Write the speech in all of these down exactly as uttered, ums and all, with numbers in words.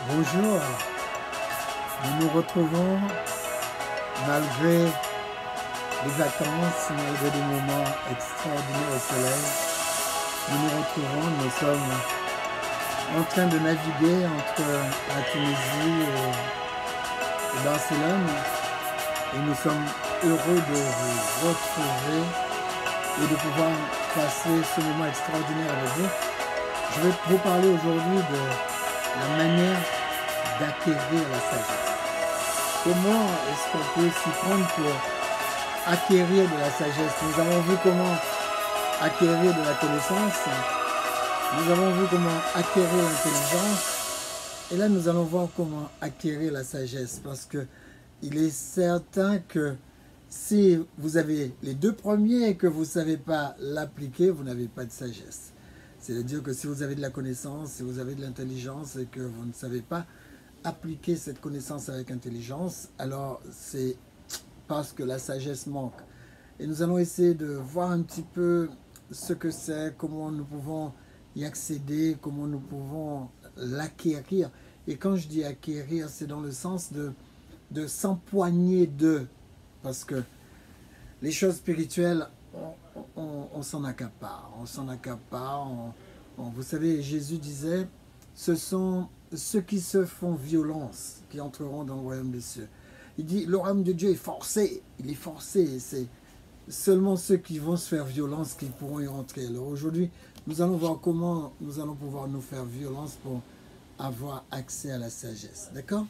Bonjour, nous nous retrouvons malgré les vacances, malgré des moments extraordinaires au soleil. Nous nous retrouvons, nous sommes en train de naviguer entre la Tunisie et, et Barcelone et nous sommes heureux de vous retrouver et de pouvoir passer ce moment extraordinaire avec vous. Je vais vous parler aujourd'hui de la manière d'acquérir la sagesse. Comment est-ce qu'on peut s'y prendre pour acquérir de la sagesse? Nous avons vu comment acquérir de la connaissance, nous avons vu comment acquérir l'intelligence, et là nous allons voir comment acquérir la sagesse, parce que il est certain que si vous avez les deux premiers et que vous ne savez pas l'appliquer, vous n'avez pas de sagesse. C'est-à-dire que si vous avez de la connaissance, si vous avez de l'intelligence et que vous ne savez pas appliquer cette connaissance avec intelligence, alors c'est parce que la sagesse manque. Et nous allons essayer de voir un petit peu ce que c'est, comment nous pouvons y accéder, comment nous pouvons l'acquérir. Et quand je dis acquérir, c'est dans le sens de, de s'empoigner d'eux. Parce que les choses spirituelles, on, on, on s'en accapare, on s'en accapare. On, on, vous savez, Jésus disait, ce sont ceux qui se font violence qui entreront dans le royaume des cieux. Il dit, le royaume de Dieu est forcé, il est forcé, c'est seulement ceux qui vont se faire violence qui pourront y rentrer. Alors aujourd'hui, nous allons voir comment nous allons pouvoir nous faire violence pour avoir accès à la sagesse, d'accord?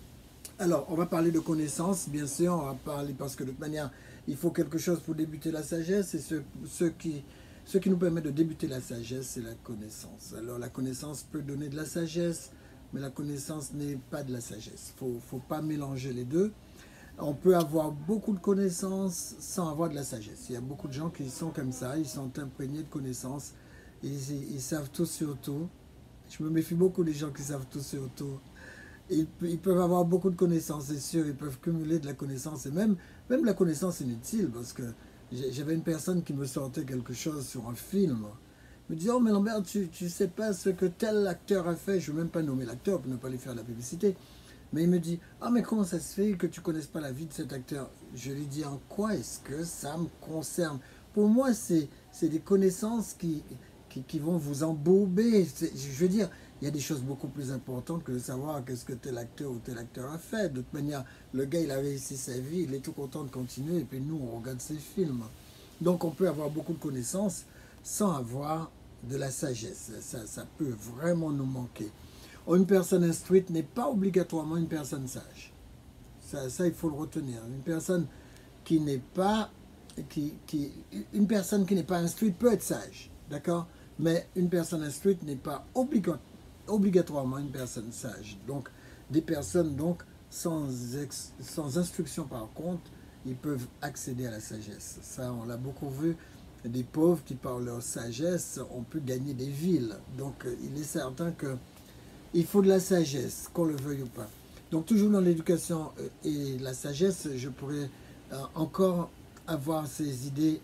Alors, on va parler de connaissance, bien sûr, on va parler parce que de toute manière, il faut quelque chose pour débuter la sagesse, et ce, ce, qui, ce qui nous permet de débuter la sagesse, c'est la connaissance. Alors, la connaissance peut donner de la sagesse, mais la connaissance n'est pas de la sagesse. Il ne faut, faut pas mélanger les deux. On peut avoir beaucoup de connaissances sans avoir de la sagesse. Il y a beaucoup de gens qui sont comme ça, ils sont imprégnés de connaissances, ils, ils savent tout sur tout. Je me méfie beaucoup des gens qui savent tout sur tout. Ils, ils peuvent avoir beaucoup de connaissances, c'est sûr, ils peuvent cumuler de la connaissance, et même, même la connaissance inutile, parce que j'avais une personne qui me sortait quelque chose sur un film. Il me dit, oh mais Lambert, tu ne sais pas ce que tel acteur a fait, je ne veux même pas nommer l'acteur pour ne pas lui faire la publicité. Mais il me dit, ah mais comment ça se fait que tu ne connaisses pas la vie de cet acteur? Je lui dis, en quoi est-ce que ça me concerne? Pour moi, c'est des connaissances qui, qui, qui vont vous embourber. Je veux dire, il y a des choses beaucoup plus importantes que de savoir qu'est-ce que tel acteur ou tel acteur a fait. De toute manière, le gars, il a réussi sa vie, il est tout content de continuer, et puis nous, on regarde ses films. Donc on peut avoir beaucoup de connaissances sans avoir de la sagesse. Ça, ça peut vraiment nous manquer. Une personne instruite n'est pas obligatoirement une personne sage. Ça, ça, il faut le retenir. Une personne qui n'est pas, qui, qui, une personne qui n'est pas instruite peut être sage, d'accord? Mais une personne instruite n'est pas obliga obligatoirement une personne sage. Donc, des personnes donc sans, ex, sans instruction par contre, ils peuvent accéder à la sagesse. Ça, on l'a beaucoup vu. Des pauvres qui, par leur sagesse, ont pu gagner des villes. Donc, il est certain que il faut de la sagesse, qu'on le veuille ou pas. Donc toujours dans l'éducation et la sagesse, je pourrais euh, encore avoir ces idées,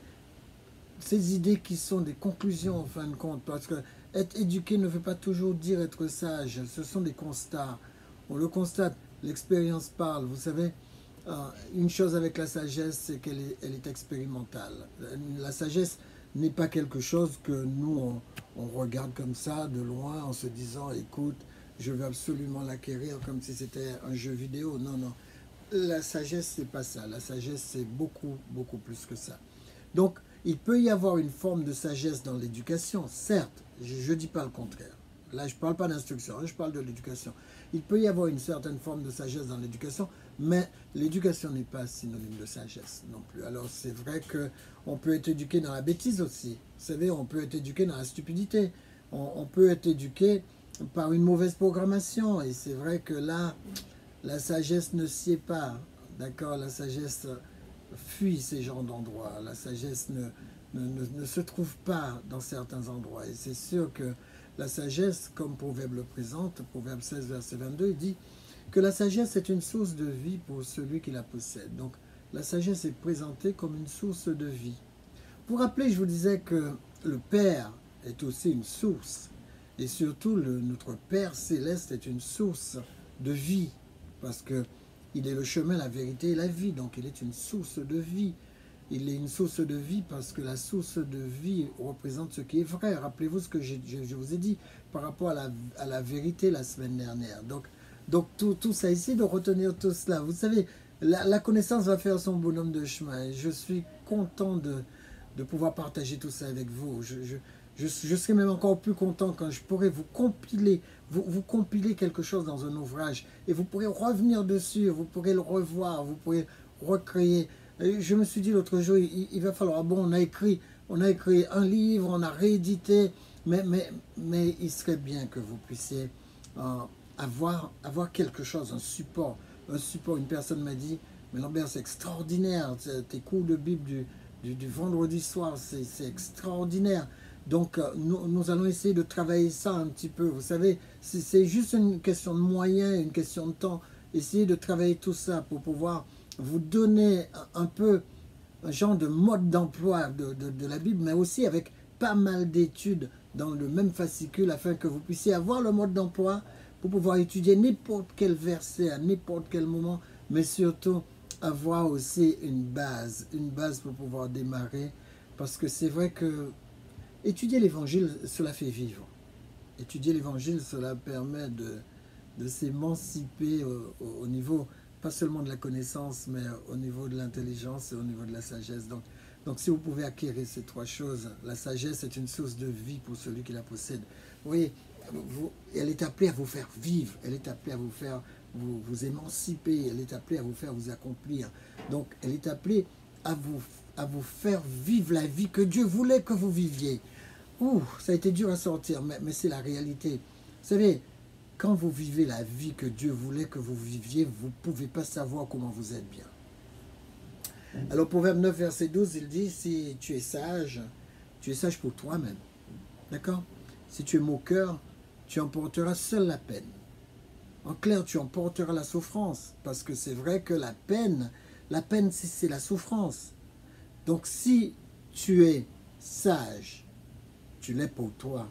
ces idées qui sont des conclusions en fin de compte, parce que être éduqué ne veut pas toujours dire être sage, ce sont des constats. On le constate, l'expérience parle, vous savez, euh, une chose avec la sagesse, c'est qu'elle est, elle est expérimentale. La sagesse n'est pas quelque chose que nous, on, on regarde comme ça, de loin, en se disant, écoute, je veux absolument l'acquérir comme si c'était un jeu vidéo. Non, non. La sagesse, c'est pas ça. La sagesse, c'est beaucoup, beaucoup plus que ça. Donc, il peut y avoir une forme de sagesse dans l'éducation, certes. Je ne dis pas le contraire. Là, je ne parle pas d'instruction, je parle de l'éducation. Il peut y avoir une certaine forme de sagesse dans l'éducation, mais l'éducation n'est pas synonyme de sagesse non plus. Alors, c'est vrai qu'on peut être éduqué dans la bêtise aussi. Vous savez, on peut être éduqué dans la stupidité. On, on peut être éduqué par une mauvaise programmation, et c'est vrai que là, la sagesse ne s'y est pas, d'accord? La sagesse fuit ces genres d'endroits, la sagesse ne, ne, ne, ne se trouve pas dans certains endroits, et c'est sûr que la sagesse, comme Proverbe le présente, Proverbe seize, verset vingt-deux, il dit que la sagesse est une source de vie pour celui qui la possède. Donc, la sagesse est présentée comme une source de vie. Pour rappeler, je vous disais que le Père est aussi une source. Et surtout, le, notre Père Céleste est une source de vie, parce que il est le chemin, la vérité et la vie, donc il est une source de vie. Il est une source de vie parce que la source de vie représente ce qui est vrai. Rappelez-vous ce que je, je, je vous ai dit par rapport à la, à la vérité la semaine dernière. Donc, donc tout, tout ça, essayez de retenir tout cela. Vous savez, la, la connaissance va faire son bonhomme de chemin. Et je suis content de, de pouvoir partager tout ça avec vous. Je, je, je, je serai même encore plus content quand je pourrai vous compiler, vous, vous compiler quelque chose dans un ouvrage. Et vous pourrez revenir dessus, vous pourrez le revoir, vous pourrez recréer. Je me suis dit l'autre jour, il, il va falloir, bon, on a écrit, on a écrit un livre, on a réédité, mais, mais, mais il serait bien que vous puissiez euh, avoir, avoir quelque chose, un support, un support. Une personne m'a dit, mais Lambert, c'est extraordinaire, tes cours de Bible du, du, du vendredi soir, c'est extraordinaire. Donc, euh, nous, nous allons essayer de travailler ça un petit peu. Vous savez, c'est juste une question de moyens, une question de temps. Essayez de travailler tout ça pour pouvoir vous donner un peu un genre de mode d'emploi de, de, de la Bible, mais aussi avec pas mal d'études dans le même fascicule afin que vous puissiez avoir le mode d'emploi pour pouvoir étudier n'importe quel verset à n'importe quel moment, mais surtout avoir aussi une base, une base pour pouvoir démarrer, parce que c'est vrai que étudier l'évangile, cela fait vivre. Étudier l'évangile, cela permet de, de s'émanciper au, au niveau pas seulement de la connaissance, mais au niveau de l'intelligence et au niveau de la sagesse. Donc, donc si vous pouvez acquérir ces trois choses, la sagesse est une source de vie pour celui qui la possède. Vous voyez, vous, elle est appelée à vous faire vivre, elle est appelée à vous faire vous, vous émanciper, elle est appelée à vous faire vous accomplir. Donc, elle est appelée à vous, à vous faire vivre la vie que Dieu voulait que vous viviez. Ouh, ça a été dur à sortir, mais, mais c'est la réalité. Vous savez, quand vous vivez la vie que Dieu voulait que vous viviez, vous ne pouvez pas savoir comment vous êtes bien. Alors, Proverbe neuf, verset douze, il dit, si tu es sage, tu es sage pour toi-même. D'accord? Si tu es moqueur, tu emporteras seul la peine. En clair, tu emporteras la souffrance, parce que c'est vrai que la peine, la peine, c'est la souffrance. Donc, si tu es sage, tu l'es pour toi.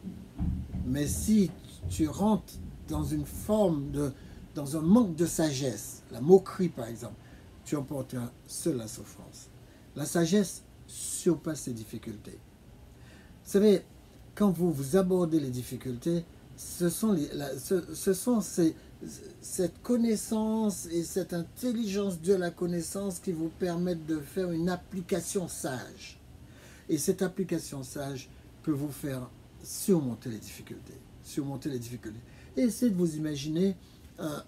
Mais si tu rentres dans une forme de, dans un manque de sagesse, la moquerie par exemple, tu emporteras seul la souffrance. La sagesse surpasse les difficultés. Vous savez, quand vous, vous abordez les difficultés, ce sont, les, la, ce, ce sont ces, cette connaissance et cette intelligence de la connaissance qui vous permettent de faire une application sage. Et cette application sage peut vous faire surmonter les difficultés. Surmonter les difficultés. Et essayez de vous imaginer euh,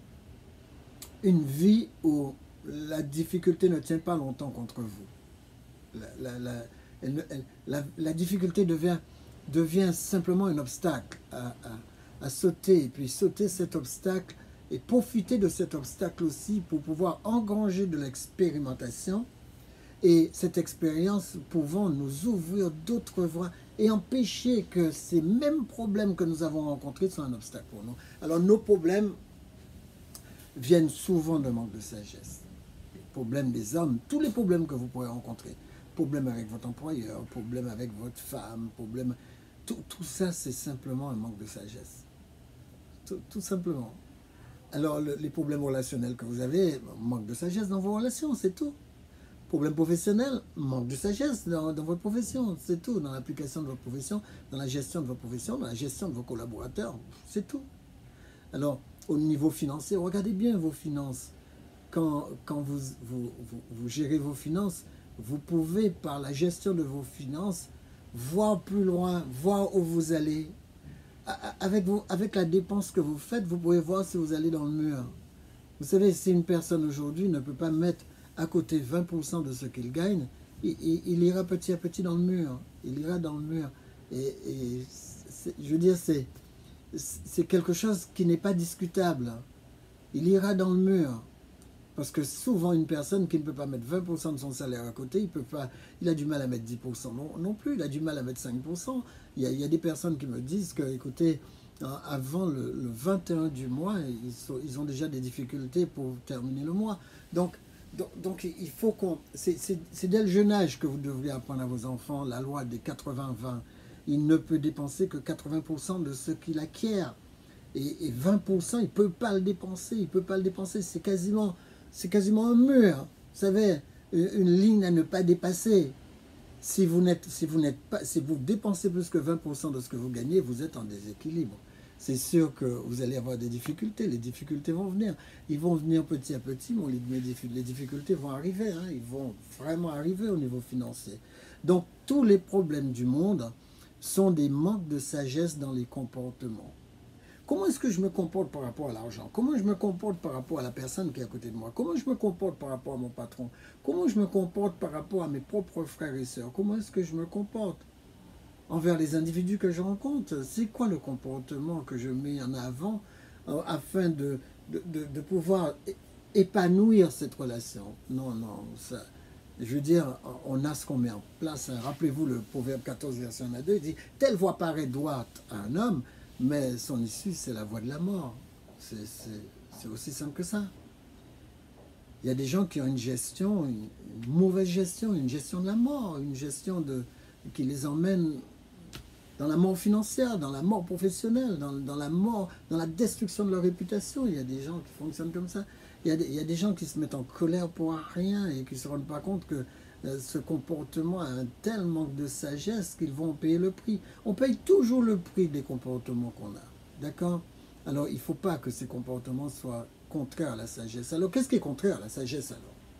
une vie où la difficulté ne tient pas longtemps contre vous. La, la, la, elle, elle, la, la difficulté devient, devient simplement un obstacle à, à, à sauter. Et puis sauter cet obstacle et profiter de cet obstacle aussi pour pouvoir engranger de l'expérimentation. Et cette expérience pouvant nous ouvrir d'autres voies et empêcher que ces mêmes problèmes que nous avons rencontrés soient un obstacle pour nous. Alors nos problèmes viennent souvent d'un manque de sagesse. Les problèmes des hommes, tous les problèmes que vous pourrez rencontrer, problèmes avec votre employeur, problèmes avec votre femme, problèmes, tout, tout ça c'est simplement un manque de sagesse. Tout, tout simplement. Alors le, les problèmes relationnels que vous avez, manque de sagesse dans vos relations, c'est tout. Problème professionnel, manque de sagesse dans, dans votre profession, c'est tout. Dans l'application de votre profession, dans la gestion de votre profession, dans la gestion de vos collaborateurs, c'est tout. Alors, au niveau financier, regardez bien vos finances. Quand, quand vous, vous, vous, vous gérez vos finances, vous pouvez, par la gestion de vos finances, voir plus loin, voir où vous allez. Avec, vos, avec la dépense que vous faites, vous pouvez voir si vous allez dans le mur. Vous savez, si une personne aujourd'hui ne peut pas mettre à côté vingt pour cent de ce qu'il gagne, il, il, il ira petit à petit dans le mur. Il ira dans le mur. Et, et je veux dire, c'est c'est quelque chose qui n'est pas discutable. Il ira dans le mur. Parce que souvent, une personne qui ne peut pas mettre vingt pour cent de son salaire à côté, il, peut pas, il a du mal à mettre dix pour cent non, non plus, il a du mal à mettre cinq pour cent. Il y a, il y a des personnes qui me disent que, écoutez, avant le, le vingt et un du mois, ils, sont, ils ont déjà des difficultés pour terminer le mois. Donc, donc, donc il faut qu'on... C'est dès le jeune âge que vous devriez apprendre à vos enfants la loi des quatre-vingts vingt. il ne peut dépenser que quatre-vingts pour cent de ce qu'il acquiert. Et, et vingt pour cent, il ne peut pas le dépenser. Il ne peut pas le dépenser. C'est quasiment, c'est quasiment un mur. Vous savez, une, une ligne à ne pas dépasser. Si vous, n'êtes, si, vous n'êtes pas, si vous dépensez plus que vingt pour cent de ce que vous gagnez, vous êtes en déséquilibre. C'est sûr que vous allez avoir des difficultés. Les difficultés vont venir. Ils vont venir petit à petit, mais les difficultés vont arriver. Hein. Ils vont vraiment arriver au niveau financier. Donc, tous les problèmes du monde sont des manques de sagesse dans les comportements. Comment est-ce que je me comporte par rapport à l'argent? Comment je me comporte par rapport à la personne qui est à côté de moi? Comment je me comporte par rapport à mon patron? Comment je me comporte par rapport à mes propres frères et sœurs? Comment est-ce que je me comporte envers les individus que je rencontre? C'est quoi le comportement que je mets en avant euh, afin de, de, de, de pouvoir épanouir cette relation? Non, non, ça... Je veux dire, on a ce qu'on met en place. Rappelez-vous le Proverbe quatorze, verset un à deux, il dit « Telle voie paraît droite à un homme, mais son issue, c'est la voie de la mort. » C'est aussi simple que ça. Il y a des gens qui ont une gestion, une, une mauvaise gestion, une gestion de la mort, une gestion de, qui les emmène dans la mort financière, dans la mort professionnelle, dans, dans la mort, dans la destruction de leur réputation. Il y a des gens qui fonctionnent comme ça. Il y a des, il y a des gens qui se mettent en colère pour rien et qui ne se rendent pas compte que euh, ce comportement a un tel manque de sagesse qu'ils vont payer le prix. On paye toujours le prix des comportements qu'on a. D'accord? Alors, il ne faut pas que ces comportements soient contraires à la sagesse. Alors, qu'est-ce qui est contraire à la sagesse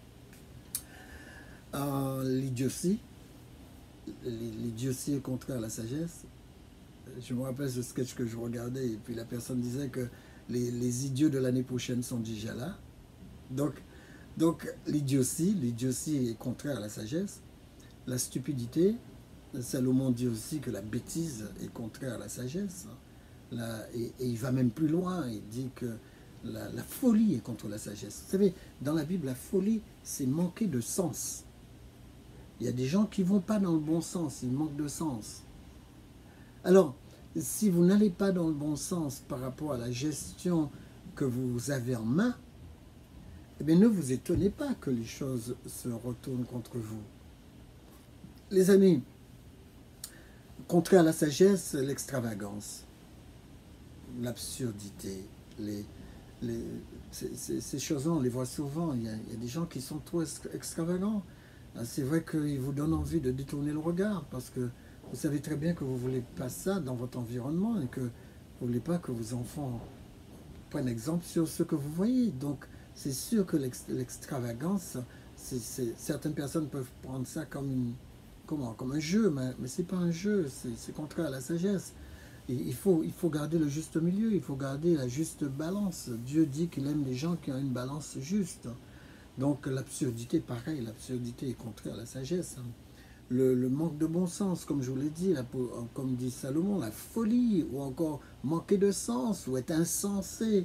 alors? euh, L'idiotie. L'idiotie est contraire à la sagesse. Je me rappelle ce sketch que je regardais et puis la personne disait que les, les idiots de l'année prochaine sont déjà là. Donc, donc l'idiotie, l'idiotie est contraire à la sagesse. La stupidité, Salomon dit aussi que la bêtise est contraire à la sagesse. La, et, et il va même plus loin, il dit que la, la folie est contre la sagesse. Vous savez, dans la Bible, la folie, c'est manquer de sens. Il y a des gens qui ne vont pas dans le bon sens, ils manquent de sens. Alors, si vous n'allez pas dans le bon sens par rapport à la gestion que vous avez en main, eh bien, ne vous étonnez pas que les choses se retournent contre vous. Les amis, contraire à la sagesse, l'extravagance, l'absurdité, les, les, ces, ces, ces choses-là, on les voit souvent. Il y, a, il y a des gens qui sont trop extravagants. C'est vrai qu'ils vous donnent envie de détourner le regard parce que vous savez très bien que vous ne voulez pas ça dans votre environnement et que vous ne voulez pas que vos enfants prennent exemple sur ce que vous voyez. Donc, c'est sûr que l'extravagance, certaines personnes peuvent prendre ça comme, une, comment, comme un jeu, mais, mais ce n'est pas un jeu, c'est contraire à la sagesse. Et il, faut, il faut garder le juste milieu, il faut garder la juste balance. Dieu dit qu'il aime les gens qui ont une balance juste. Donc l'absurdité, pareil, l'absurdité est contraire à la sagesse. Le, le manque de bon sens, comme je vous l'ai dit, la, comme dit Salomon, la folie, ou encore manquer de sens, ou être insensé.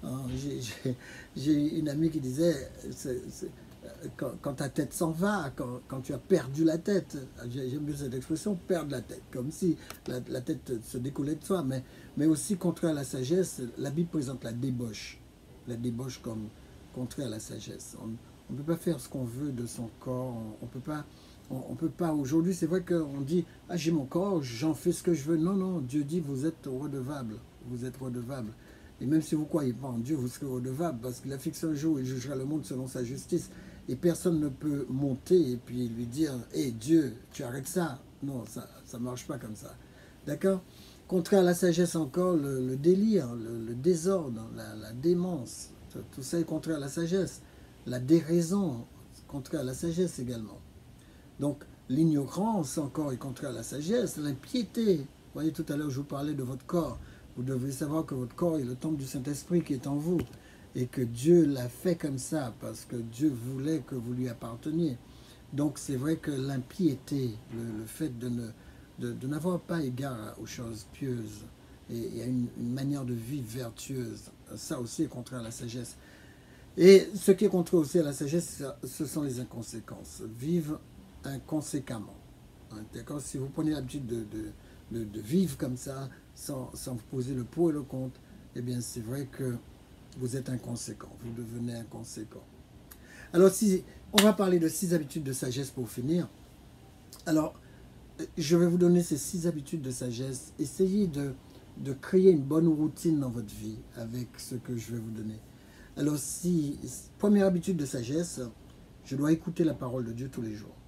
J'ai une amie qui disait, c'est, c'est, quand, quand ta tête s'en va, quand, quand tu as perdu la tête, j'aime bien cette expression, perdre la tête, comme si la, la tête se découlait de soi, mais, mais aussi contraire à la sagesse, la Bible présente la débauche, la débauche comme contraire à la sagesse. On ne peut pas faire ce qu'on veut de son corps, on ne peut pas... On ne peut pas, aujourd'hui, c'est vrai qu'on dit « Ah, j'ai mon corps, j'en fais ce que je veux ». Non, non, Dieu dit « Vous êtes redevable, vous êtes redevable ». Et même si vous ne croyez pas en Dieu, vous serez redevable, parce qu'il a fixé un jour où il jugera le monde selon sa justice. Et personne ne peut monter et puis lui dire « Hé, hey, Dieu, tu arrêtes ça ». Non, ça ne marche pas comme ça. D'accord? Contraire à la sagesse encore, le, le délire, le, le désordre, la, la démence, tout ça est contraire à la sagesse. La déraison, contraire à la sagesse également. Donc, l'ignorance encore est contraire à la sagesse, l'impiété. Vous voyez, tout à l'heure, je vous parlais de votre corps. Vous devez savoir que votre corps est le temple du Saint-Esprit qui est en vous. Et que Dieu l'a fait comme ça, parce que Dieu voulait que vous lui apparteniez. Donc, c'est vrai que l'impiété, le, le fait de ne de, de n'avoir pas égard aux choses pieuses, et, et à une, une manière de vivre vertueuse, ça aussi est contraire à la sagesse. Et ce qui est contraire aussi à la sagesse, ce sont les inconséquences. Vivre inconséquemment. D'accord? Si vous prenez l'habitude de, de, de, de vivre comme ça, sans, sans vous poser le pour et le contre, eh bien c'est vrai que vous êtes inconséquent, vous devenez inconséquent. Alors, si, on va parler de six habitudes de sagesse pour finir. Alors, je vais vous donner ces six habitudes de sagesse. Essayez de, de créer une bonne routine dans votre vie avec ce que je vais vous donner. Alors, si, première habitude de sagesse, je dois écouter la parole de Dieu tous les jours.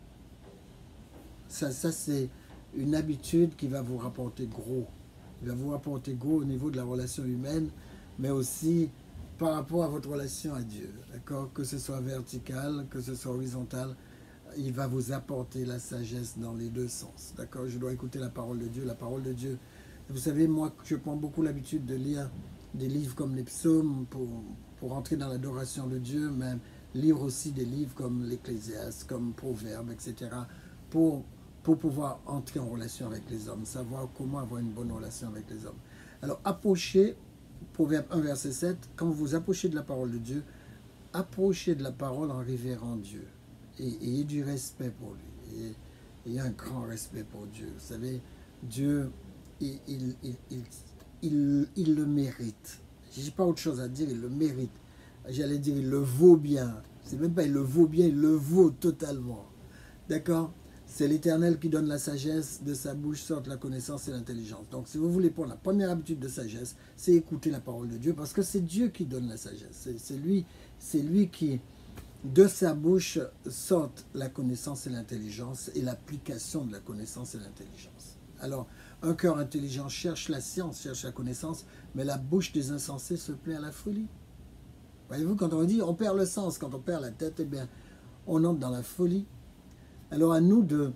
Ça, ça c'est une habitude qui va vous rapporter gros. Il va vous rapporter gros au niveau de la relation humaine, mais aussi par rapport à votre relation à Dieu. D'accord? Que ce soit vertical, que ce soit horizontal, il va vous apporter la sagesse dans les deux sens. D'accord? Je dois écouter la parole de Dieu. La parole de Dieu. Vous savez, moi, je prends beaucoup l'habitude de lire des livres comme les psaumes pour, pour entrer dans l'adoration de Dieu, mais lire aussi des livres comme l'Ecclésiaste, comme Proverbes, et cetera, pour, pour pouvoir entrer en relation avec les hommes, savoir comment avoir une bonne relation avec les hommes. Alors, approchez, Proverbe un, verset sept, quand vous vous approchez de la parole de Dieu, approchez de la parole en révérant Dieu. Et ayez du respect pour lui. Et, ayez un grand respect pour Dieu. Vous savez, Dieu, il, il, il, il, il, il le mérite. Je n'ai pas autre chose à dire, il le mérite. J'allais dire, il le vaut bien. C'est même pas il le vaut bien, il le vaut totalement. D'accord? C'est l'Éternel qui donne la sagesse, de sa bouche sortent la connaissance et l'intelligence. Donc, si vous voulez prendre la première habitude de sagesse, c'est écouter la parole de Dieu, parce que c'est Dieu qui donne la sagesse. C'est lui, c'est lui qui, de sa bouche, sortent la connaissance et l'intelligence, et l'application de la connaissance et l'intelligence. Alors, un cœur intelligent cherche la science, cherche la connaissance, mais la bouche des insensés se plaît à la folie. Voyez-vous, quand on dit on perd le sens, quand on perd la tête, eh bien, on entre dans la folie. Alors à nous de,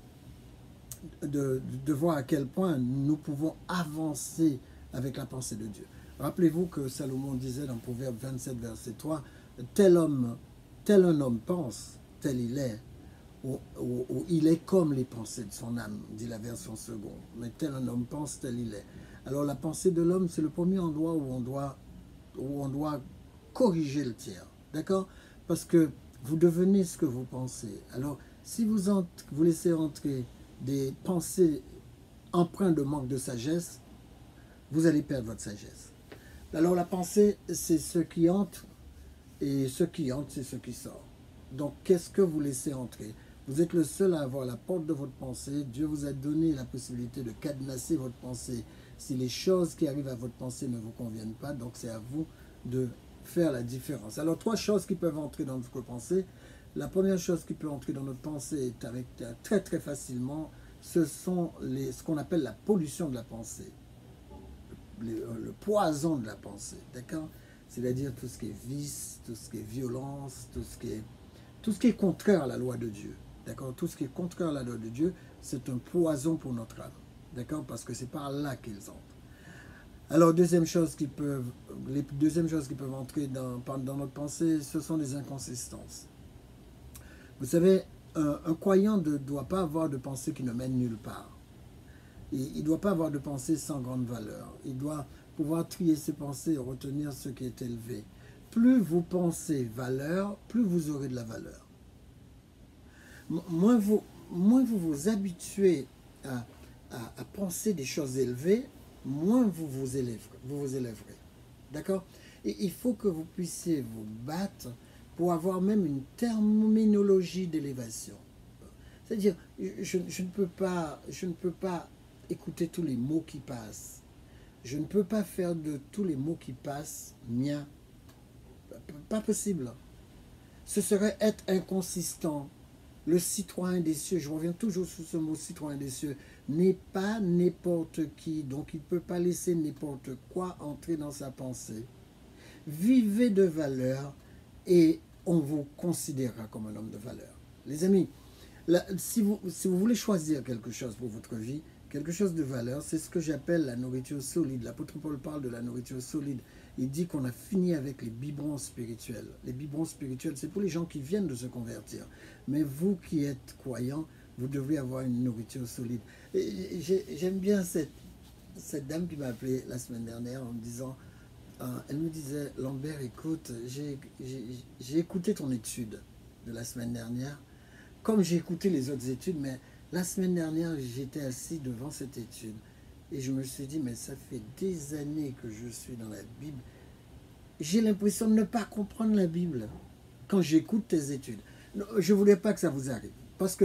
de, de voir à quel point nous pouvons avancer avec la pensée de Dieu. Rappelez-vous que Salomon disait dans Proverbe vingt-sept, verset trois, « Tel homme, tel un homme pense, tel il est, ou, ou, ou il est comme les pensées de son âme », dit la version seconde. Mais tel un homme pense, tel il est. Alors la pensée de l'homme, c'est le premier endroit où on doit, où on doit corriger le tir. D'accord? Parce que vous devenez ce que vous pensez. Alors, si vous, entre, vous laissez entrer des pensées empreintes de manque de sagesse, vous allez perdre votre sagesse. Alors la pensée, c'est ce qui entre, et ce qui entre, c'est ce qui sort. Donc, qu'est-ce que vous laissez entrer? Vous êtes le seul à avoir la porte de votre pensée. Dieu vous a donné la possibilité de cadenasser votre pensée. Si les choses qui arrivent à votre pensée ne vous conviennent pas, donc c'est à vous de faire la différence. Alors, trois choses qui peuvent entrer dans votre pensée. La première chose qui peut entrer dans notre pensée est avec, très très facilement, ce sont les, ce qu'on appelle la pollution de la pensée, le, le poison de la pensée, d'accord? C'est-à-dire tout ce qui est vice, tout ce qui est violence, tout ce qui est, tout ce qui est contraire à la loi de Dieu, d'accord? Tout ce qui est contraire à la loi de Dieu, c'est un poison pour notre âme, d'accord? Parce que c'est par là qu'ils entrent. Alors, deuxième chose qui peuvent, les deuxièmes choses qui peuvent entrer dans, dans notre pensée, ce sont les inconsistances. Vous savez, un, un croyant ne doit pas avoir de pensée qui ne mène nulle part. Il ne doit pas avoir de pensée sans grande valeur. Il doit pouvoir trier ses pensées et retenir ce qui est élevé. Plus vous pensez valeur, plus vous aurez de la valeur. Moins vous moins vous, vous habituez à, à, à penser des choses élevées, moins vous vous élèverez. Vous vous élèverez. D'accord? Et il faut que vous puissiez vous battre pour avoir même une terminologie d'élévation. C'est-à-dire, je, je, ne peux pas, je ne peux pas écouter tous les mots qui passent. Je ne peux pas faire de tous les mots qui passent miens. Pas possible. Ce serait être inconsistant. Le citoyen des cieux, je reviens toujours sur ce mot citoyen des cieux, n'est pas n'importe qui, donc il ne peut pas laisser n'importe quoi entrer dans sa pensée. Vivez de valeur et on vous considérera comme un homme de valeur. Les amis, là, si, vous, si vous voulez choisir quelque chose pour votre vie, quelque chose de valeur, c'est ce que j'appelle la nourriture solide. L'apôtre Paul parle de la nourriture solide. Il dit qu'on a fini avec les biberons spirituels. Les biberons spirituels, c'est pour les gens qui viennent de se convertir. Mais vous qui êtes croyants, vous devrez avoir une nourriture solide. J'aime bien cette, cette dame qui m'a appelé la semaine dernière en me disant, euh, elle me disait, Lambert, écoute, j'ai écouté ton étude de la semaine dernière, comme j'ai écouté les autres études, mais la semaine dernière, j'étais assis devant cette étude et je me suis dit, mais ça fait des années que je suis dans la Bible. J'ai l'impression de ne pas comprendre la Bible quand j'écoute tes études. Je ne voulais pas que ça vous arrive. Parce que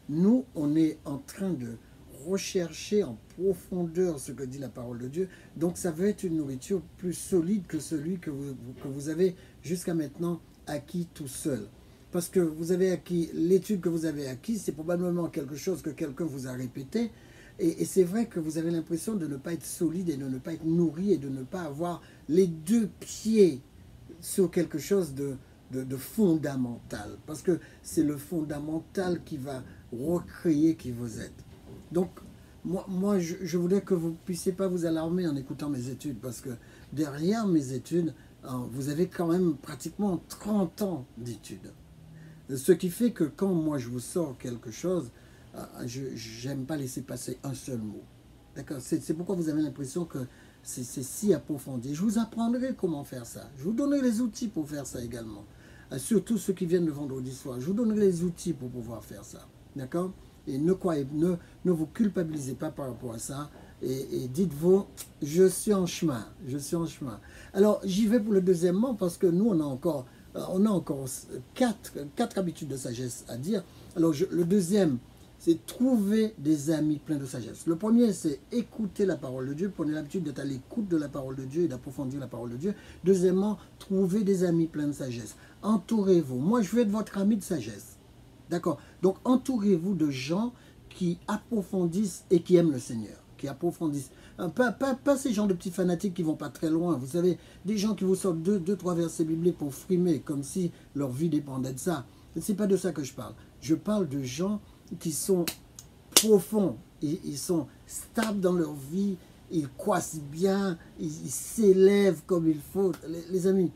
Nous, on est en train de rechercher en profondeur ce que dit la parole de Dieu. Donc ça va être une nourriture plus solide que celui que vous, que vous avez jusqu'à maintenant acquis tout seul. Parce que vous avez acquis, l'étude que vous avez acquise, c'est probablement quelque chose que quelqu'un vous a répété. Et, et c'est vrai que vous avez l'impression de ne pas être solide et de ne pas être nourri et de ne pas avoir les deux pieds sur quelque chose de, de, de fondamental. Parce que c'est le fondamental qui va recréer qui vous êtes. Donc, moi, moi je, je voudrais que vous ne puissiez pas vous alarmer en écoutant mes études. Parce que derrière mes études, hein, vous avez quand même pratiquement trente ans d'études. Ce qui fait que quand moi je vous sors quelque chose, je n'aime pas laisser passer un seul mot. D'accord? C'est pourquoi vous avez l'impression que c'est si approfondi. Je vous apprendrai comment faire ça. Je vous donnerai les outils pour faire ça également. Surtout ceux qui viennent le vendredi soir. Je vous donnerai les outils pour pouvoir faire ça. D'accord? Et ne, croyez, ne, ne vous culpabilisez pas par rapport à ça. Et, et dites-vous, je suis en chemin. Je suis en chemin. Alors, j'y vais pour le deuxièmement parce que nous, on a encore... On a encore quatre, quatre habitudes de sagesse à dire. Alors, je, le deuxième, c'est trouver des amis pleins de sagesse. Le premier, c'est écouter la parole de Dieu. Prenez l'habitude d'être à l'écoute de la parole de Dieu et d'approfondir la parole de Dieu. Deuxièmement, trouver des amis pleins de sagesse. Entourez-vous. Moi, je veux être votre ami de sagesse. D'accord? Donc, entourez-vous de gens qui approfondissent et qui aiment le Seigneur. Qui approfondissent. Pas, pas, pas ces gens de petits fanatiques qui ne vont pas très loin. Vous savez, des gens qui vous sortent deux, deux, trois versets bibliques pour frimer, comme si leur vie dépendait de ça. Ce n'est pas de ça que je parle. Je parle de gens qui sont profonds. Ils, ils sont stables dans leur vie. Ils croissent bien. Ils s'élèvent comme il faut. Les, les amis,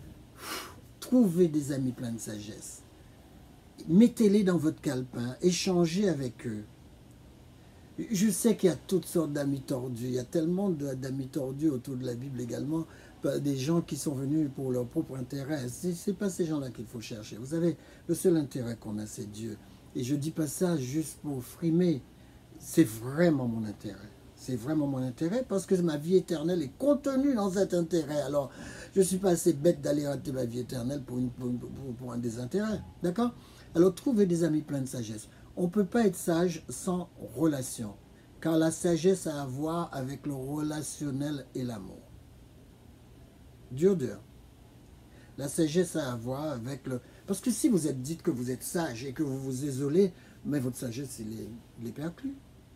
trouvez des amis pleins de sagesse. Mettez-les dans votre calepin. Échangez avec eux. Je sais qu'il y a toutes sortes d'amis tordus. Il y a tellement d'amis tordus autour de la Bible également. Des gens qui sont venus pour leur propre intérêt. Ce n'est pas ces gens-là qu'il faut chercher. Vous savez, le seul intérêt qu'on a, c'est Dieu. Et je ne dis pas ça juste pour frimer. C'est vraiment mon intérêt. C'est vraiment mon intérêt parce que ma vie éternelle est contenue dans cet intérêt. Alors, je ne suis pas assez bête d'aller rater ma vie éternelle pour, une, pour, pour, pour un désintérêt. D'accord? Alors, trouvez des amis pleins de sagesse. On ne peut pas être sage sans relation, car la sagesse a à voir avec le relationnel et l'amour. Dur, dur. La sagesse a à voir avec le... Parce que si vous êtes dites que vous êtes sage et que vous vous isolez, mais votre sagesse, il est, il est perclus.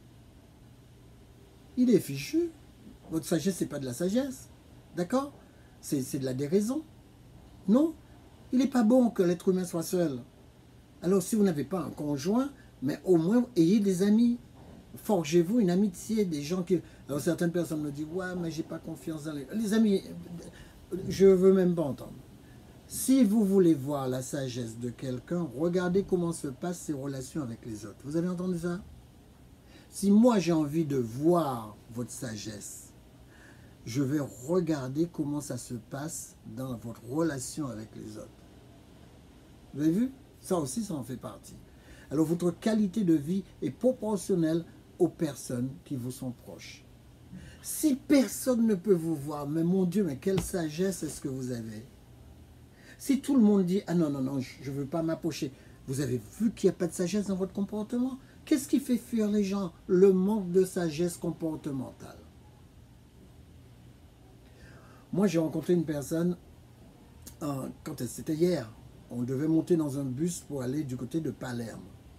Il est fichu. Votre sagesse, ce n'est pas de la sagesse. D'accord? C'est de la déraison. Non. Il n'est pas bon que l'être humain soit seul. Alors, si vous n'avez pas un conjoint, mais au moins, ayez des amis. Forgez-vous une amitié, des gens qui... Alors, certaines personnes me disent, ouais, mais j'ai pas confiance dans les... Les amis, je ne veux même pas entendre. Si vous voulez voir la sagesse de quelqu'un, regardez comment se passent ses relations avec les autres. Vous avez entendu ça? Si moi, j'ai envie de voir votre sagesse, je vais regarder comment ça se passe dans votre relation avec les autres. Vous avez vu? Ça aussi, ça en fait partie. Alors, votre qualité de vie est proportionnelle aux personnes qui vous sont proches. Si personne ne peut vous voir, mais mon Dieu, mais quelle sagesse est-ce que vous avez? Si tout le monde dit, ah non, non, non, je ne veux pas m'approcher, vous avez vu qu'il n'y a pas de sagesse dans votre comportement? Qu'est-ce qui fait fuir les gens? Le manque de sagesse comportementale. Moi, j'ai rencontré une personne, euh, quand c'était hier, on devait monter dans un bus pour aller du côté de Palerme.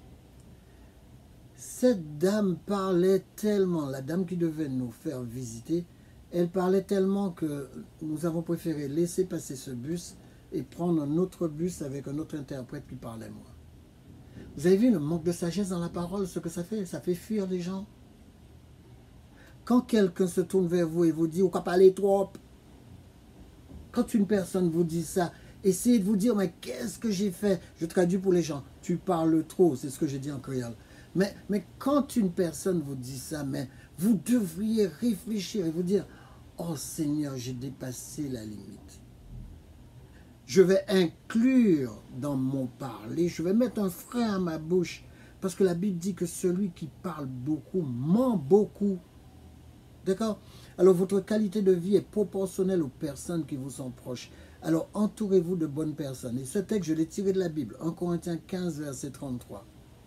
Cette dame parlait tellement, la dame qui devait nous faire visiter, elle parlait tellement que nous avons préféré laisser passer ce bus et prendre un autre bus avec un autre interprète qui parlait moins. Vous avez vu le manque de sagesse dans la parole, ce que ça fait? Ça fait fuir les gens. Quand quelqu'un se tourne vers vous et vous dit « on va parler trop », quand une personne vous dit ça, essayez de vous dire « mais qu'est-ce que j'ai fait ?» Je traduis pour les gens. « Tu parles trop », c'est ce que j'ai dit en créole. Mais, mais quand une personne vous dit ça, mais vous devriez réfléchir et vous dire « oh Seigneur, j'ai dépassé la limite. Je vais inclure dans mon parler, je vais mettre un frein à ma bouche, parce que la Bible dit que celui qui parle beaucoup ment beaucoup. » D'accord? Alors, votre qualité de vie est proportionnelle aux personnes qui vous sont proches. Alors, entourez-vous de bonnes personnes. Et ce texte, je l'ai tiré de la Bible, un Corinthiens quinze, verset trente-trois.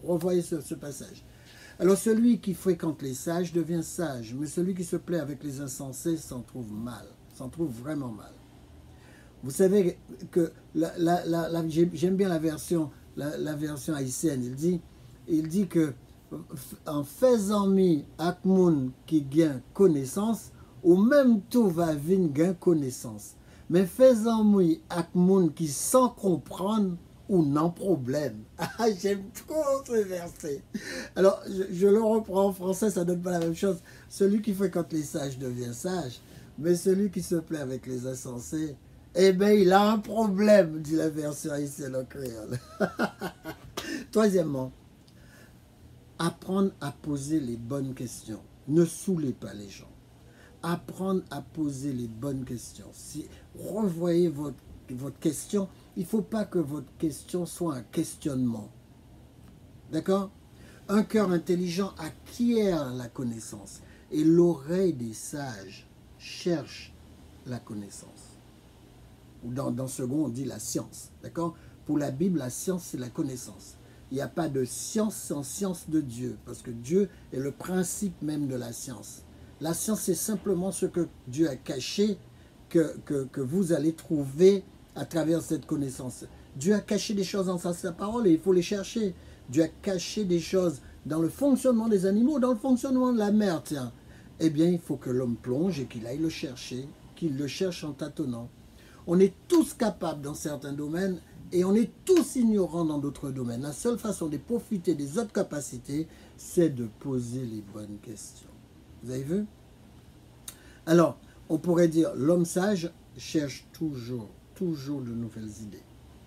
Revoyez ce, ce passage. Alors celui qui fréquente les sages devient sage, mais celui qui se plaît avec les insensés s'en trouve mal, s'en trouve vraiment mal. Vous savez que la, la, la, la, j'aime bien la version, la, la version haïtienne. Il dit, il dit que en faisant mi ak moun qui gagne connaissance, ou même tout va venir gain connaissance. Mais faisant mi ak moun qui sans comprendre ou non problème. Ah, j'aime trop ce verset. Alors, je, je le reprends en français, ça donne pas la même chose. Celui qui fréquente les sages devient sage, mais celui qui se plaît avec les insensés, eh bien, il a un problème, dit la version ici, le créole. Troisièmement, apprendre à poser les bonnes questions. Ne saoulez pas les gens. Apprendre à poser les bonnes questions. Si revoyez votre, votre question, il ne faut pas que votre question soit un questionnement. D'accord? Un cœur intelligent acquiert la connaissance et l'oreille des sages cherche la connaissance. Ou dans, dans second, on dit la science. D'accord? Pour la Bible, la science, c'est la connaissance. Il n'y a pas de science sans science de Dieu, parce que Dieu est le principe même de la science. La science, c'est simplement ce que Dieu a caché, que, que, que vous allez trouver à travers cette connaissance. Dieu a caché des choses dans sa, sa parole et il faut les chercher. Dieu a caché des choses dans le fonctionnement des animaux, dans le fonctionnement de la mer, tiens. Eh bien, il faut que l'homme plonge et qu'il aille le chercher, qu'il le cherche en tâtonnant. On est tous capables dans certains domaines et on est tous ignorants dans d'autres domaines. La seule façon de profiter des autres capacités, c'est de poser les bonnes questions. Vous avez vu? Alors, on pourrait dire, l'homme sage cherche toujours, toujours de nouvelles idées.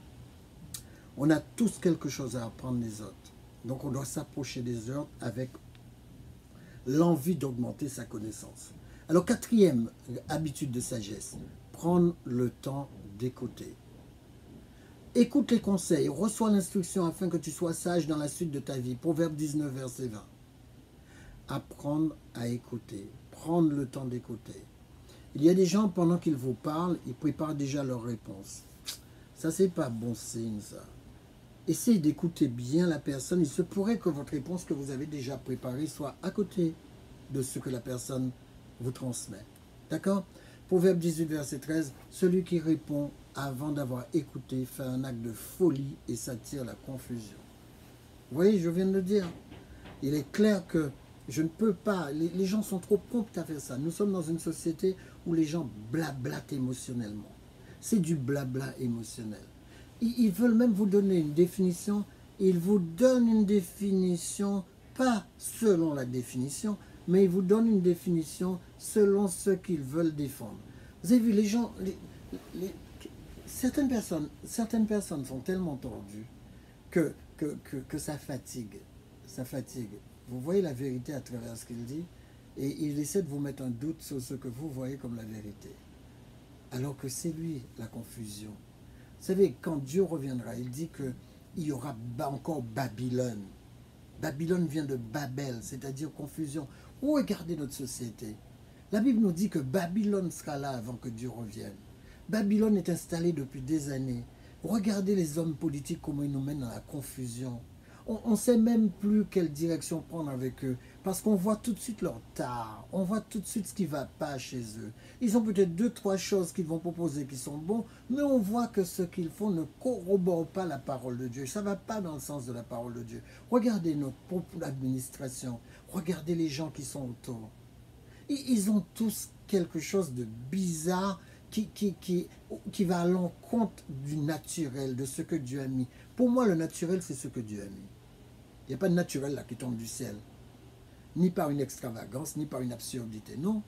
On a tous quelque chose à apprendre des autres. Donc, on doit s'approcher des autres avec l'envie d'augmenter sa connaissance. Alors, quatrième habitude de sagesse, prendre le temps d'écouter. Écoute les conseils, reçois l'instruction afin que tu sois sage dans la suite de ta vie. Proverbe dix-neuf, verset vingt. Apprendre à écouter, prendre le temps d'écouter. Il y a des gens, pendant qu'ils vous parlent, ils préparent déjà leur réponse. Ça, c'est pas bon signe, ça. Essayez d'écouter bien la personne. Il se pourrait que votre réponse que vous avez déjà préparée soit à côté de ce que la personne vous transmet. D'accord? Proverbe dix-huit, verset treize. Celui qui répond avant d'avoir écouté fait un acte de folie et s'attire la confusion. Vous voyez, je viens de le dire. Il est clair que je ne peux pas, les, les gens sont trop prompts à faire ça. Nous sommes dans une société où les gens blablatent émotionnellement. C'est du blabla émotionnel. Ils, ils veulent même vous donner une définition. Ils vous donnent une définition, pas selon la définition, mais ils vous donnent une définition selon ce qu'ils veulent défendre. Vous avez vu, les gens, les, les, certaines, personnes, certaines personnes sont tellement tordues que, que, que, que ça fatigue. Ça fatigue. Vous voyez la vérité à travers ce qu'il dit et il essaie de vous mettre un doute sur ce que vous voyez comme la vérité. Alors que c'est lui la confusion. Vous savez, quand Dieu reviendra, il dit qu'il y aura encore Babylone. Babylone vient de Babel, c'est-à-dire confusion. Regardez notre société. La Bible nous dit que Babylone sera là avant que Dieu revienne. Babylone est installée depuis des années. Regardez les hommes politiques, comment ils nous mènent dans la confusion. On ne sait même plus quelle direction prendre avec eux, parce qu'on voit tout de suite leur tard, on voit tout de suite ce qui ne va pas chez eux. Ils ont peut-être deux, trois choses qu'ils vont proposer qui sont bons, mais on voit que ce qu'ils font ne corrobore pas la parole de Dieu. Ça ne va pas dans le sens de la parole de Dieu. Regardez notre propre administration, regardez les gens qui sont autour. Ils ont tous quelque chose de bizarre qui, qui, qui, qui va à l'encontre du naturel, de ce que Dieu a mis. Pour moi, le naturel, c'est ce que Dieu a mis. Il n'y a pas de naturel là qui tombe du ciel. Ni par une extravagance, ni par une absurdité. Non.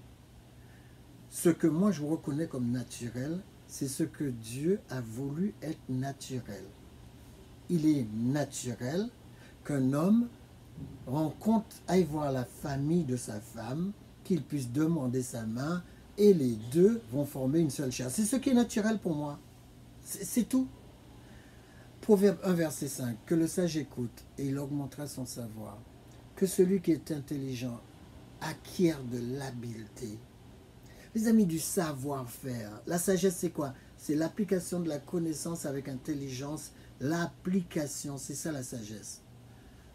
Ce que moi je reconnais comme naturel, c'est ce que Dieu a voulu être naturel. Il est naturel qu'un homme rencontre, aille voir la famille de sa femme, qu'il puisse demander sa main, et les deux vont former une seule chair. C'est ce qui est naturel pour moi. C'est tout. Proverbe un, verset cinq. Que le sage écoute et il augmentera son savoir. Que celui qui est intelligent acquiert de l'habileté. Les amis, du savoir-faire. La sagesse, c'est quoi? C'est l'application de la connaissance avec intelligence. L'application, c'est ça la sagesse.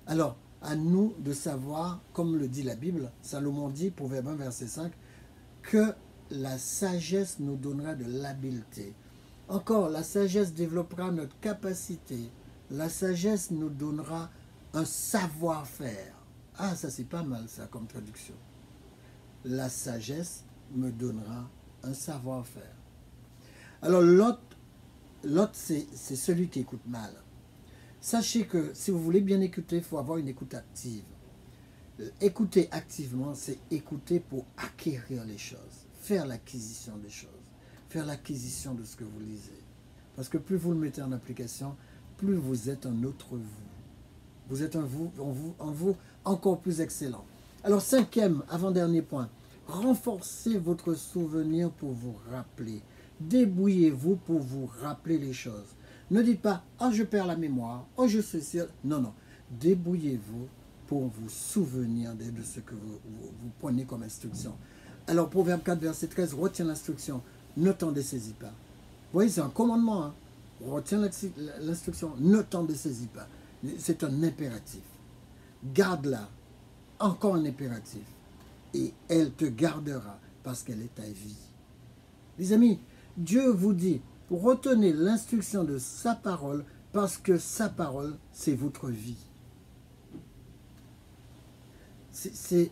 Alors, à nous de savoir, comme le dit la Bible, Salomon dit, Proverbe un, verset cinq, que la sagesse nous donnera de l'habileté. Encore, la sagesse développera notre capacité. La sagesse nous donnera un savoir-faire. Ah, ça c'est pas mal ça comme traduction. La sagesse me donnera un savoir-faire. Alors l'autre, l'autre c'est celui qui écoute mal. Sachez que si vous voulez bien écouter, il faut avoir une écoute active. Écouter activement, c'est écouter pour acquérir les choses, faire l'acquisition des choses, faire l'acquisition de ce que vous lisez. Parce que plus vous le mettez en application, plus vous êtes un autre vous. Vous êtes un vous, en vous, en vous encore plus excellent. Alors cinquième, avant-dernier point, renforcez votre souvenir pour vous rappeler. Débrouillez-vous pour vous rappeler les choses. Ne dites pas « Oh, je perds la mémoire. Oh, je suis sûr. » Non, non. Débrouillez-vous pour vous souvenir de ce que vous, vous, vous prenez comme instruction. Alors, Proverbe quatre, verset treize, retiens l'instruction. Ne t'en dessaisis pas. Vous voyez, c'est un commandement. Hein? Retiens l'instruction. Ne t'en dessaisis pas. C'est un impératif. Garde-la. Encore un impératif. Et elle te gardera parce qu'elle est ta vie. Les amis, Dieu vous dit, retenez l'instruction de sa parole parce que sa parole, c'est votre vie. C'est...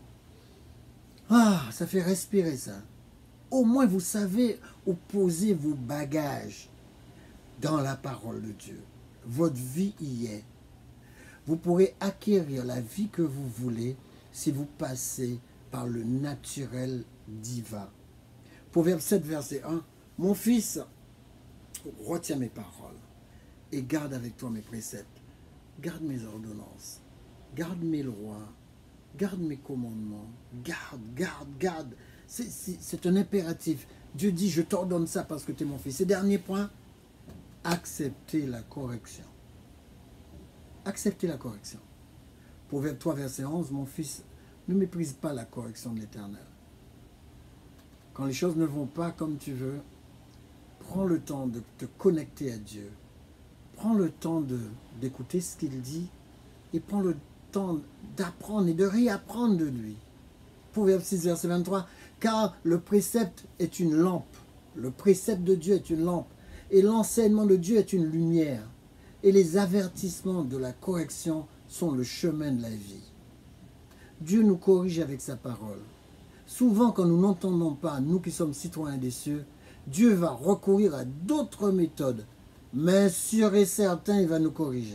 Ah, ça fait respirer ça. Au moins, vous savez où poser vos bagages dans la parole de Dieu. Votre vie y est. Vous pourrez acquérir la vie que vous voulez si vous passez par le naturel divin. Proverbe sept, verset un. Mon fils, retiens mes paroles et garde avec toi mes préceptes. Garde mes ordonnances. Garde mes lois. Garde mes commandements. Garde, garde, garde. C'est un impératif. Dieu dit, je t'ordonne ça parce que tu es mon fils. Et dernier point, acceptez la correction. Acceptez la correction. Proverbe trois, verset onze, mon fils, ne méprise pas la correction de l'Éternel. Quand les choses ne vont pas comme tu veux, prends le temps de te connecter à Dieu. Prends le temps d'écouter ce qu'il dit et prends le temps d'apprendre et de réapprendre de lui. Proverbe six, verset vingt-trois, car le précepte est une lampe. Le précepte de Dieu est une lampe et l'enseignement de Dieu est une lumière. Et les avertissements de la correction sont le chemin de la vie. Dieu nous corrige avec sa parole. Souvent, quand nous n'entendons pas, nous qui sommes citoyens des cieux, Dieu va recourir à d'autres méthodes, mais sûr et certain, il va nous corriger.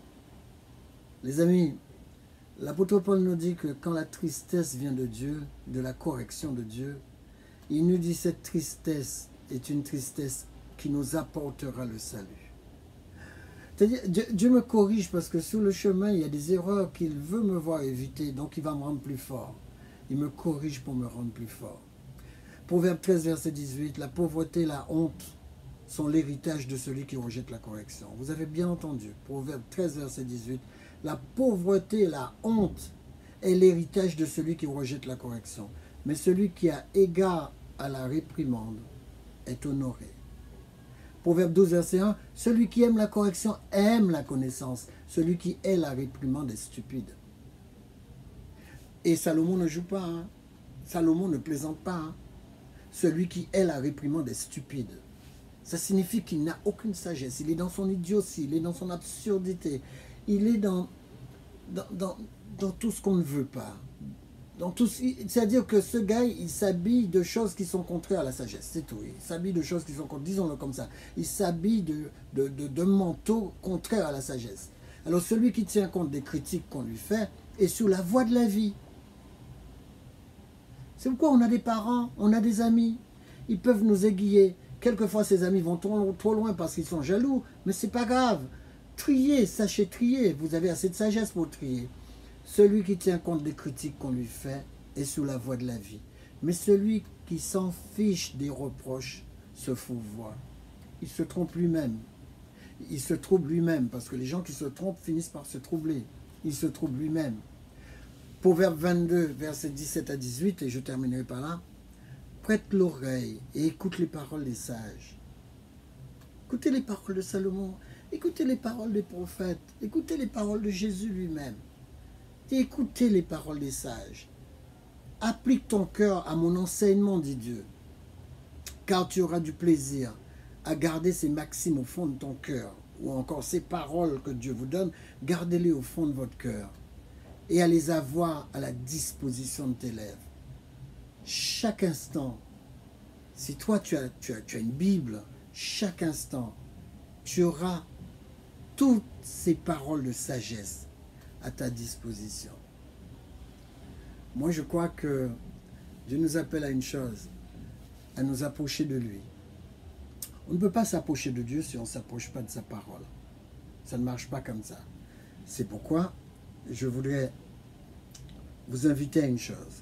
Les amis, l'apôtre Paul nous dit que quand la tristesse vient de Dieu, de la correction de Dieu, il nous dit que cette tristesse est une tristesse qui nous apportera le salut. C'est-à-dire, Dieu, Dieu me corrige parce que sur le chemin, il y a des erreurs qu'il veut me voir éviter, donc il va me rendre plus fort. Il me corrige pour me rendre plus fort. Proverbe treize, verset dix-huit, la pauvreté et la honte sont l'héritage de celui qui rejette la correction. Vous avez bien entendu, Proverbe treize, verset dix-huit, la pauvreté et la honte est l'héritage de celui qui rejette la correction. Mais celui qui a égard à la réprimande est honoré. Proverbe douze, verset un, celui qui aime la correction aime la connaissance. Celui qui hait la réprimande est stupide. Et Salomon ne joue pas. Hein. Salomon ne plaisante pas. Hein. Celui qui hait la réprimande est stupide. Ça signifie qu'il n'a aucune sagesse. Il est dans son idiotie, il est dans son absurdité. Il est dans, dans, dans, dans tout ce qu'on ne veut pas. C'est-à-dire que ce gars, il s'habille de choses qui sont contraires à la sagesse. C'est tout. Il s'habille de choses qui sont contraires. Disons-le comme ça. Il s'habille de, de, de, de manteaux contraires à la sagesse. Alors celui qui tient compte des critiques qu'on lui fait est sur la voie de la vie. C'est pourquoi on a des parents, on a des amis. Ils peuvent nous aiguiller. Quelquefois, ces amis vont trop, trop loin parce qu'ils sont jaloux. Mais c'est pas grave. Triez, sachez trier. Vous avez assez de sagesse pour trier. Celui qui tient compte des critiques qu'on lui fait est sous la voie de la vie. Mais celui qui s'en fiche des reproches se fourvoie. Il se trompe lui-même. Il se trouble lui-même parce que les gens qui se trompent finissent par se troubler. Il se trouble lui-même. Proverbe vingt-deux, versets dix-sept à dix-huit, et je terminerai par là. Prête l'oreille et écoute les paroles des sages. Écoutez les paroles de Salomon. Écoutez les paroles des prophètes. Écoutez les paroles de Jésus lui-même. d'écouter les paroles des sages. Applique ton cœur à mon enseignement, dit Dieu, car tu auras du plaisir à garder ces maximes au fond de ton cœur, ou encore ces paroles que Dieu vous donne, gardez-les au fond de votre cœur et à les avoir à la disposition de tes lèvres. Chaque instant, si toi tu as, tu as, tu as une Bible, chaque instant, tu auras toutes ces paroles de sagesse à ta disposition. Moi, je crois que Dieu nous appelle à une chose, à nous approcher de lui. On ne peut pas s'approcher de Dieu si on ne s'approche pas de sa parole. Ça ne marche pas comme ça. C'est pourquoi je voudrais vous inviter à une chose.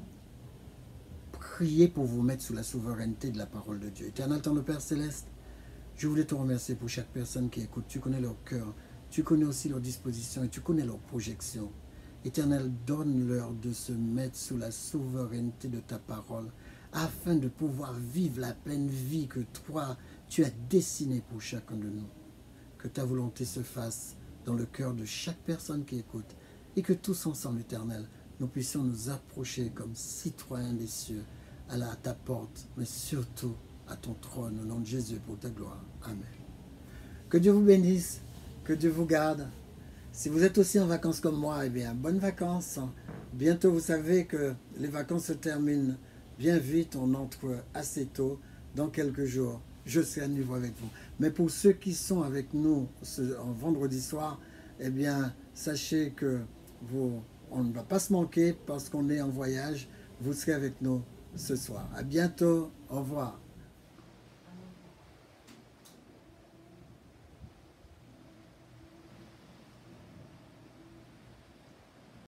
Priez pour vous mettre sous la souveraineté de la parole de Dieu. Éternel, ton Père Céleste, je voulais te remercier pour chaque personne qui écoute. Tu connais leur cœur, tu connais aussi leurs dispositions et tu connais leurs projections. Éternel, donne-leur de se mettre sous la souveraineté de ta parole afin de pouvoir vivre la pleine vie que toi, tu as dessinée pour chacun de nous. Que ta volonté se fasse dans le cœur de chaque personne qui écoute et que tous ensemble, Éternel, nous puissions nous approcher comme citoyens des cieux à, la, à ta porte, mais surtout à ton trône, au nom de Jésus, pour ta gloire. Amen. Que Dieu vous bénisse, que Dieu vous garde. Si vous êtes aussi en vacances comme moi, eh bien, bonnes vacances. Bientôt, vous savez que les vacances se terminent bien vite, on entre assez tôt, dans quelques jours. Je serai à nouveau avec vous. Mais pour ceux qui sont avec nous ce, en vendredi soir, eh bien, sachez que vous, on ne va pas se manquer parce qu'on est en voyage. Vous serez avec nous ce soir. À bientôt. Au revoir.